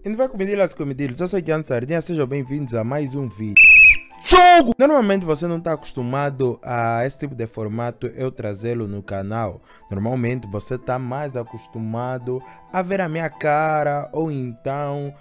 E não vai comedilas, eu sou Jan Sardinha, sejam bem-vindos a mais um vídeo. Jogo! Normalmente você não está acostumado a esse tipo de formato eu trazê-lo no canal. Normalmente você está mais acostumado a ver a minha cara ou então,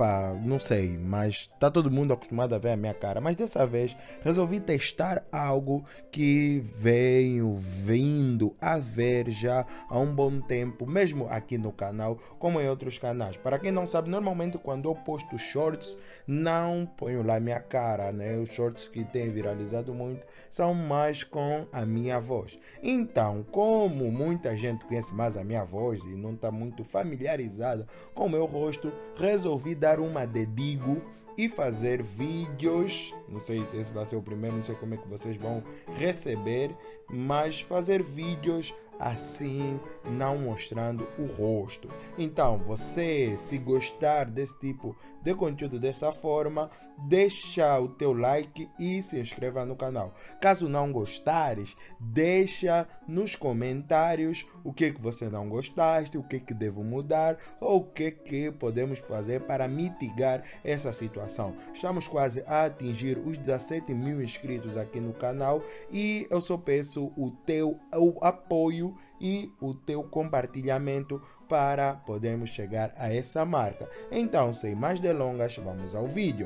não sei, mas tá todo mundo acostumado a ver a minha cara. Mas dessa vez resolvi testar algo que venho vindo a ver já há um bom tempo, mesmo aqui no canal, como em outros canais. Para quem não sabe, normalmente quando eu posto shorts, não ponho lá minha cara, né? Os shorts que têm viralizado muito são mais com a minha voz. Então, como muita gente conhece mais a minha voz e não está muito familiarizada com o meu rosto, resolvi dar uma de Digo e fazer vídeos. Não sei se esse vai ser o primeiro, não sei como é que vocês vão receber, mas fazer vídeos assim, não mostrando o rosto. Então, você, se gostar desse tipo de conteúdo dessa forma, deixa o teu like e se inscreva no canal. Caso não gostares, deixa nos comentários o que você não gostaste, o que devo mudar ou o que podemos fazer para mitigar essa situação. Estamos quase a atingir os 17 mil inscritos aqui no canal e eu só peço o teu apoio e o teu compartilhamento para podermos chegar a essa marca. Então, sem mais delongas, vamos ao vídeo.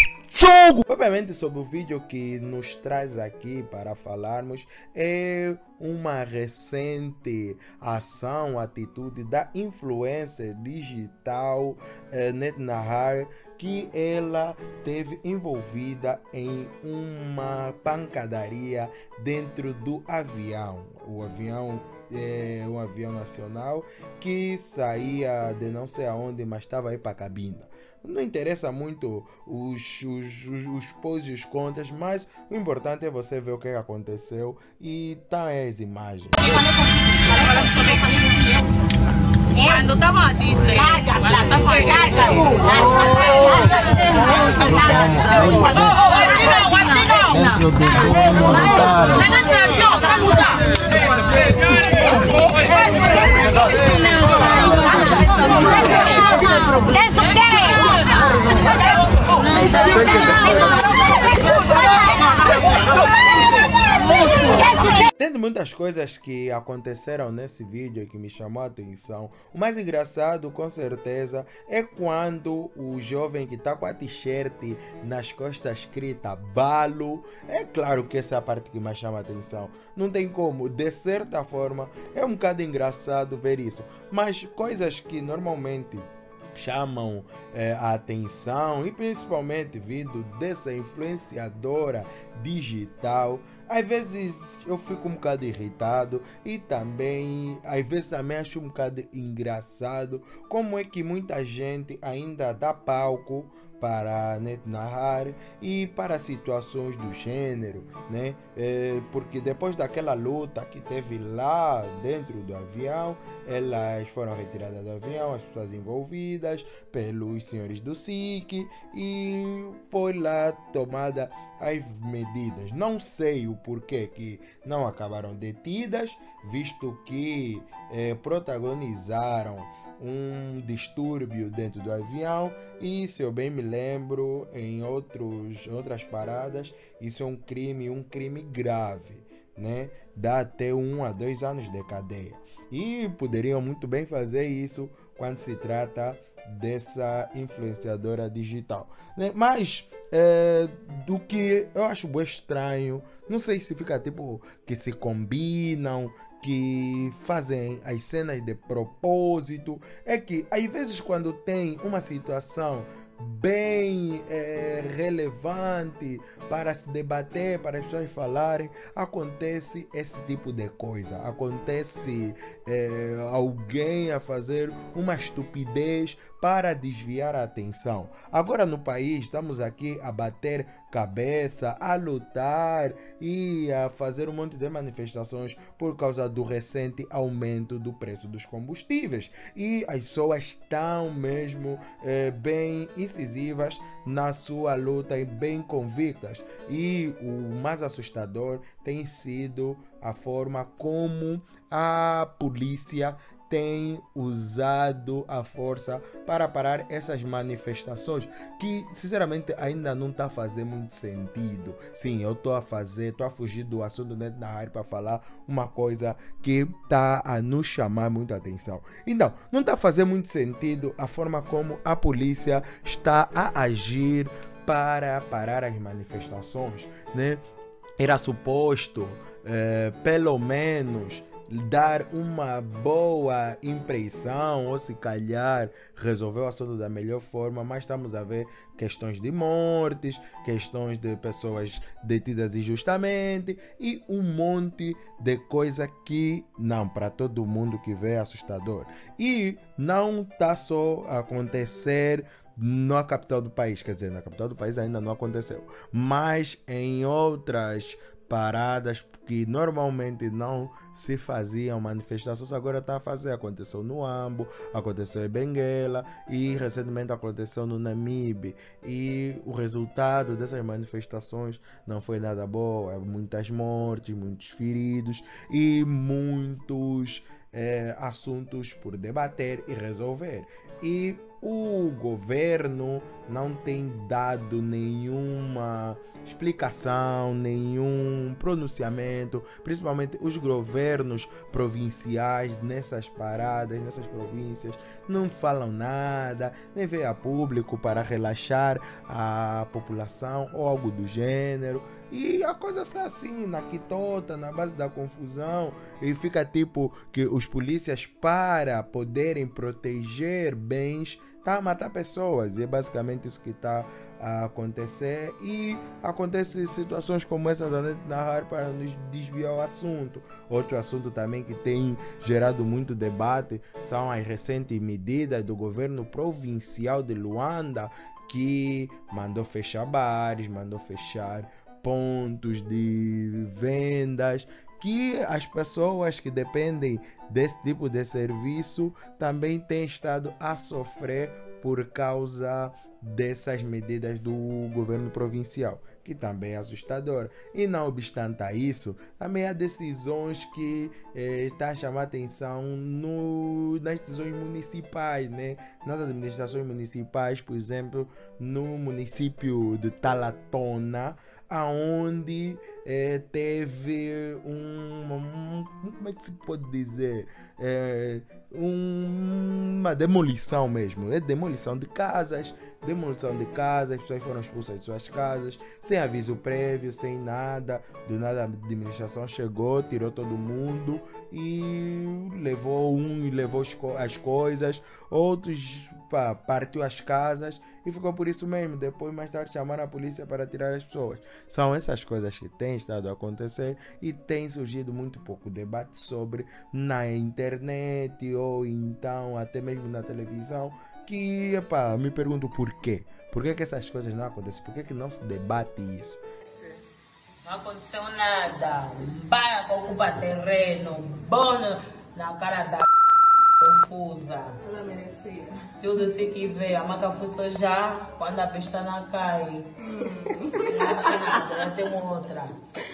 Jogo! Obviamente, sobre o vídeo que nos traz aqui para falarmos é uma recente ação, atitude da influencer digital Netnahar, que ela teve envolvida em uma pancadaria dentro do avião. O avião é um avião nacional que saía de não sei aonde, mas estava aí para a cabine. Não interessa muito os pós e os contras, mas o importante é você ver o que aconteceu e tá aí as imagens. Quando estava a dizer, Tem muitas coisas que aconteceram nesse vídeo e que me chamou a atenção. O mais engraçado, com certeza, é quando o jovem que está com a t-shirt nas costas escrita Balo. É claro que essa é a parte que mais chama a atenção. Não tem como, de certa forma, é um bocado engraçado ver isso. Mas coisas que normalmente chamam a atenção, e principalmente vindo dessa influenciadora digital, às vezes eu fico um bocado irritado e também, às vezes também acho um bocado engraçado como é que muita gente ainda dá palco para Netnahar e para situações do gênero, né? Porque depois daquela luta que teve lá dentro do avião, elas foram retiradas do avião, as pessoas envolvidas pelos senhores do SIC, e foi lá tomada as medidas. Não sei o porquê que não acabaram detidas, visto que protagonizaram um distúrbio dentro do avião, e se eu bem me lembro, em outras paradas, isso é um crime grave, né? Dá até 1 a 2 anos de cadeia, e poderiam muito bem fazer isso quando se trata dessa influenciadora digital, né? Mas do que eu acho bem estranho, não sei se fica tipo que se combinam, que fazem as cenas de propósito, é que às vezes quando tem uma situação bem relevante para se debater, para as pessoas falarem, acontece esse tipo de coisa. Acontece alguém a fazer uma estupidez para desviar a atenção. Agora no país estamos aqui a bater cabeça, a lutar e a fazer um monte de manifestações por causa do recente aumento do preço dos combustíveis, e as pessoas estão mesmo bem incisivas na sua luta e bem convictas, e o mais assustador tem sido a forma como a polícia tem usado a força para parar essas manifestações que, sinceramente, ainda não está a fazer muito sentido. Sim, eu estou a fugir do assunto dentro da área para falar uma coisa que está a nos chamar muita atenção. Então, não está a fazer muito sentido a forma como a polícia está a agir para parar as manifestações, né? Era suposto, pelo menos, dar uma boa impressão, ou se calhar resolver o assunto da melhor forma, mas estamos a ver questões de mortes, questões de pessoas detidas injustamente e um monte de coisa que, não, para todo mundo que vê, é assustador. E não está só a acontecer na capital do país, quer dizer, na capital do país ainda não aconteceu, mas em outras paradas que normalmente não se faziam manifestações, agora está a fazer. Aconteceu no Ambo, aconteceu em Benguela e recentemente aconteceu no Namibe, e o resultado dessas manifestações não foi nada bom. Muitas mortes, muitos feridos e muitos assuntos por debater e resolver. E o governo não tem dado nenhuma explicação, nenhum pronunciamento, principalmente os governos provinciais nessas paradas, nessas províncias, não falam nada, nem veio a público para relaxar a população ou algo do gênero. E a coisa está assim, na quitota, na base da confusão, e fica tipo que os polícias, para poderem proteger bens, tá a matar pessoas, e é basicamente isso que está a acontecer. E acontecem situações como essa na rádio para nos desviar o assunto. Outro assunto também que tem gerado muito debate são as recentes medidas do governo provincial de Luanda, que mandou fechar bares, mandou fechar pontos de vendas, que as pessoas que dependem desse tipo de serviço também têm estado a sofrer por causa dessas medidas do governo provincial, que também é assustador. E não obstante a isso, também há decisões que estão a chamar atenção nas decisões municipais, né? Nas administrações municipais, por exemplo, no município de Talatona, aonde teve como é que se pode dizer, uma demolição mesmo, demolição de casas, as pessoas foram expulsas de suas casas, sem aviso prévio, sem nada, do nada a administração chegou, tirou todo mundo e levou as coisas, outros partiu as casas e ficou por isso mesmo. Depois, mais tarde, chamaram a polícia para tirar as pessoas. São essas coisas que têm estado a acontecer e tem surgido muito pouco debate sobre na internet ou então até mesmo na televisão, que me pergunto por quê. Por que essas coisas não acontecem? Por que não se debate isso? Não aconteceu nada. Para ocupar terreno, bom na cara da confusa. Ela merecia. Tudo se que vê, a maca fuçou já, quando a pestana cai. Já tem outra.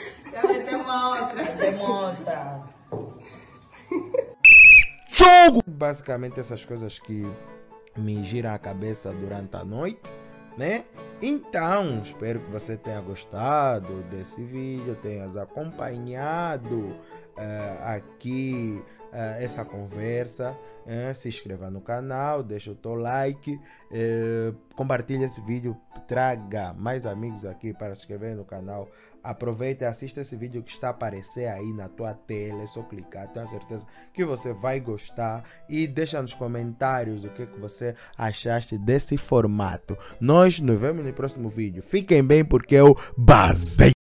Jogo! Basicamente essas coisas que me giram a cabeça durante a noite, né? Então, espero que você tenha gostado desse vídeo, tenhas acompanhado aqui essa conversa. Se inscreva no canal, deixa o teu like, compartilha esse vídeo, traga mais amigos aqui para se inscrever no canal. Aproveita e assista esse vídeo que está a aparecer aí na tua tela, é só clicar, tenho certeza que você vai gostar, e deixa nos comentários o que você achaste desse formato. Nós nos vemos no próximo vídeo, fiquem bem porque eu basei.